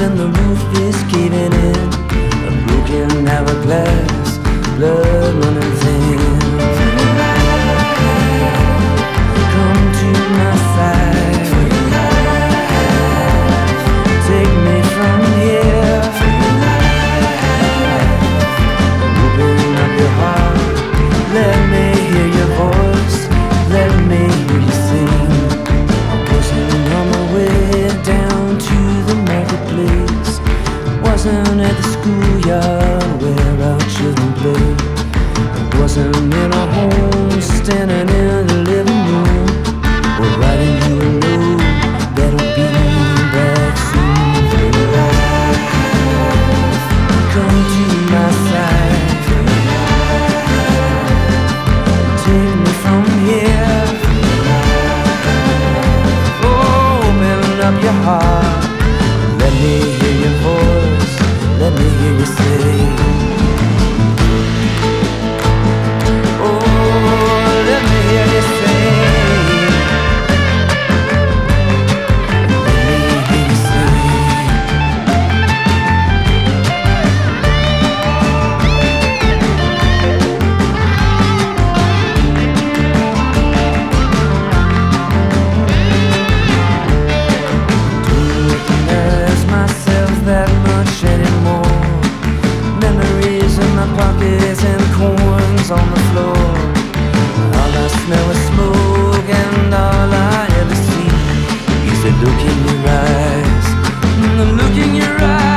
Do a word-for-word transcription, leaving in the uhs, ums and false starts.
and the roof is caving in. A broken hourglass, blood running thin. Come to my side, take me from here. Open up your heart, let me hear your voice, let me hear you sing. I wasn't on my way down to the marketplace, wasn't at the schoolyard where our children play. I wasn't in a home standing in the living room, or writing you a note that'll be back soon. For life, come to my side, take me from here. Oh, open up your heart, let me hear your voice, let me hear you say. Pockets and coins on the floor. All I smell is smoke, and all I ever see is the look in your eyes, the look in your eyes.